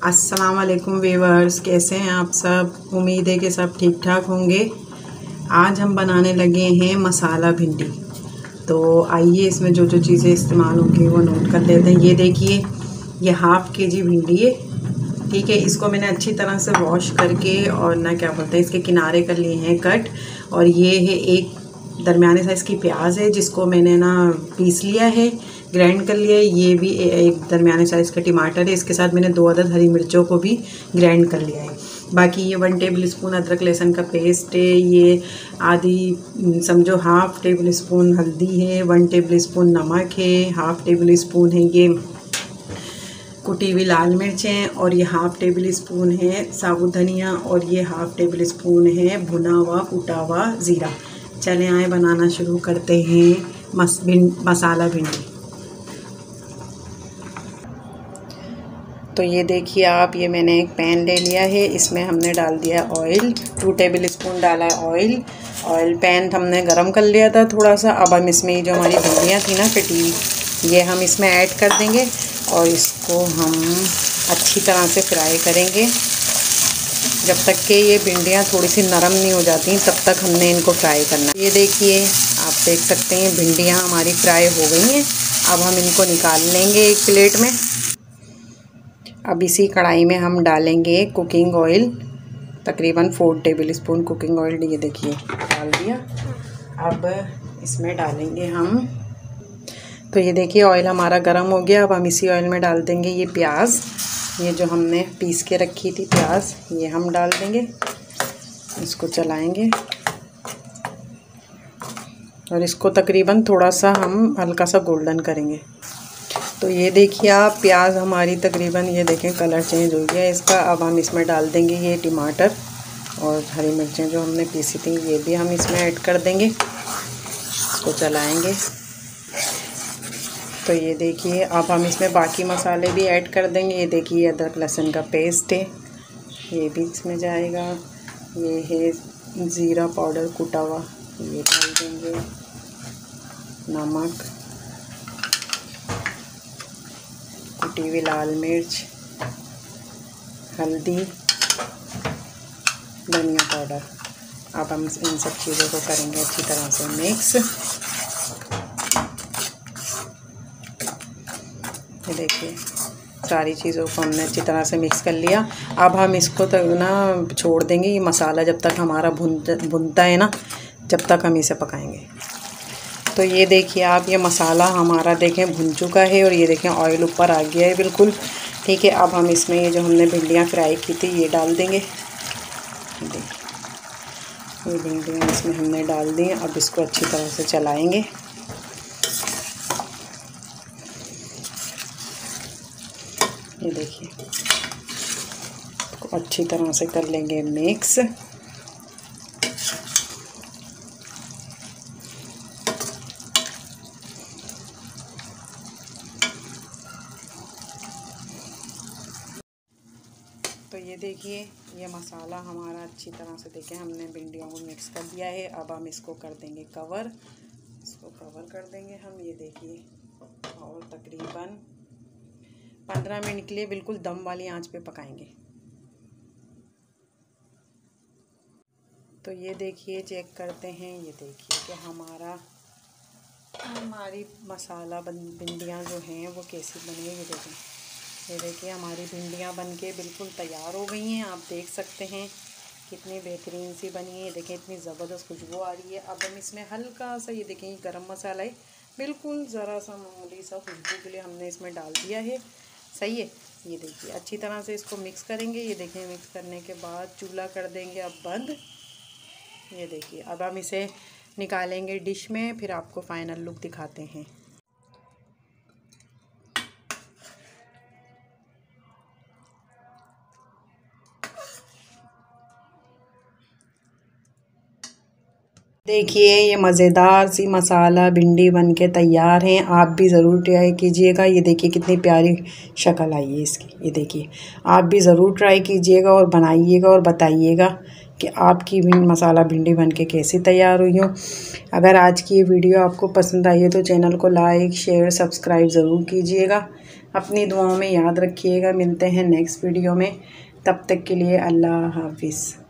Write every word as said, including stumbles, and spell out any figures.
अस्सलाम वालेकुम व्यूअर्स, कैसे हैं आप सब। उम्मीद है कि सब ठीक ठाक होंगे। आज हम बनाने लगे हैं मसाला भिंडी। तो आइए इसमें जो जो चीज़ें इस्तेमाल होंगी वो नोट कर लेते हैं। ये देखिए, ये हाफ़ के जी भिंडी है, ठीक है। इसको मैंने अच्छी तरह से वॉश करके और ना क्या बोलते हैं इसके किनारे कर लिए हैं कट। और ये है एक दरमियाने साइज़ की प्याज है जिसको मैंने ना पीस लिया है, ग्राइंड कर लिया है। ये भी एक दरमियाने साइज़ का टमाटर है, इसके साथ मैंने दो अदद हरी मिर्चों को भी ग्राइंड कर लिया है। बाकी ये वन टेबल स्पून अदरक लहसुन का पेस्ट है, ये आधी समझो हाफ़ टेबल स्पून हल्दी है, वन टेबल स्पून नमक है, हाफ़ टेबल स्पून है ये कुटी हुई लाल मिर्चें, और ये हाफ़ टेबल स्पून है साबुत धनिया, और ये हाफ़ टेबल स्पून है भुना हुआ कुटा हुआ ज़ीरा। चलें आए बनाना शुरू करते हैं मस भिंड मसाला भिंडी। तो ये देखिए आप, ये मैंने एक पैन ले लिया है, इसमें हमने डाल दिया ऑयल, टू टेबल स्पून डाला है ऑयल। ऑयल पैन हमने गरम कर लिया था थोड़ा सा। अब हम इसमें जो हमारी भिंडियाँ थी ना कटी हुई, ये हम इसमें ऐड कर देंगे और इसको हम अच्छी तरह से फ्राई करेंगे जब तक कि ये भिंडियाँ थोड़ी सी नरम नहीं हो जाती, तब तक हमने इनको फ्राई करना है। ये देखिए आप देख सकते हैं भिंडियाँ हमारी फ्राई हो गई हैं। अब हम इनको निकाल लेंगे एक प्लेट में। अब इसी कढ़ाई में हम डालेंगे कुकिंग ऑयल, तकरीबन four tablespoon cooking oil. ये देखिए डाल दिया। अब इसमें डालेंगे हम, तो ये देखिए ऑयल हमारा गर्म हो गया। अब हम इसी ऑयल में डाल देंगे ये प्याज, ये जो हमने पीस के रखी थी प्याज, ये हम डाल देंगे। इसको चलाएंगे और इसको तकरीबन थोड़ा सा हम हल्का सा गोल्डन करेंगे। तो ये देखिए आप, प्याज हमारी तकरीबन ये देखें कलर चेंज हो गया इसका। अब हम इसमें डाल देंगे ये टमाटर और हरी मिर्चें जो हमने पीसी थी, ये भी हम इसमें ऐड कर देंगे। इसको चलाएंगे। तो ये देखिए अब हम इसमें बाकी मसाले भी ऐड कर देंगे। ये देखिए अदरक लहसुन का पेस्ट है, ये भी इसमें जाएगा। ये है ज़ीरा पाउडर कुटा हुआ, ये डाल देंगे। नमक, कुटी हुई लाल मिर्च, हल्दी, धनिया पाउडर। अब हम इन सब चीज़ों को करेंगे अच्छी तरह से मिक्स। ये देखिए सारी चीज़ों को हमने अच्छी तरह से मिक्स कर लिया। अब हम इसको तक ना छोड़ देंगे, ये मसाला जब तक हमारा भुन भुनता है ना, जब तक हम इसे पकाएंगे। तो ये देखिए आप, ये मसाला हमारा देखें भुन चुका है और ये देखें ऑयल ऊपर आ गया है बिल्कुल, ठीक है। अब हम इसमें ये जो हमने भिंडियाँ फ्राई की थी ये डाल देंगे। देखिए ये भिंडियाँ इसमें हमने डाल दी हैं। अब इसको अच्छी तरह से चलाएँगे। ये देखिए अच्छी तरह से कर लेंगे मिक्स। तो ये देखिए ये मसाला हमारा अच्छी तरह से देखें हमने भिंडियों को मिक्स कर दिया है। अब हम इसको कर देंगे कवर, इसको कवर कर देंगे हम। ये देखिए और तकरीबन पंद्रह मिनट के लिए बिल्कुल दम वाली आंच पे पकाएंगे। तो ये देखिए चेक करते हैं, ये देखिए कि हमारा हमारी मसाला बन भिंडियाँ जो हैं वो कैसी बनी है। ये देखें, ये देखिए हमारी भिंडियाँ बनके बिल्कुल तैयार हो गई हैं। आप देख सकते हैं कितनी बेहतरीन सी बनी है। देखें इतनी ज़बरदस्त खुशबू आ रही है। अब हम इसमें हल्का सा, ये देखें गरम मसाला है, बिल्कुल ज़रा सा मामूली सा खुशबू के लिए हमने इसमें डाल दिया है। सही है। ये देखिए अच्छी तरह से इसको मिक्स करेंगे। ये देखें मिक्स करने के बाद चूल्हा कर देंगे अब बंद। ये देखिए अब हम इसे निकालेंगे डिश में, फिर आपको फाइनल लुक दिखाते हैं। देखिए ये मज़ेदार सी मसाला भिंडी बन के तैयार हैं। आप भी ज़रूर ट्राई कीजिएगा। ये देखिए कितनी प्यारी शक्ल आई है इसकी। ये देखिए आप भी ज़रूर ट्राई कीजिएगा और बनाइएगा और बताइएगा कि आपकी भी मसाला भिंडी बन के कैसी तैयार हुई हो। अगर आज की ये वीडियो आपको पसंद आई है तो चैनल को लाइक शेयर सब्सक्राइब ज़रूर कीजिएगा। अपनी दुआओं में याद रखिएगा। मिलते हैं नेक्स्ट वीडियो में, तब तक के लिए अल्लाह हाफिज़।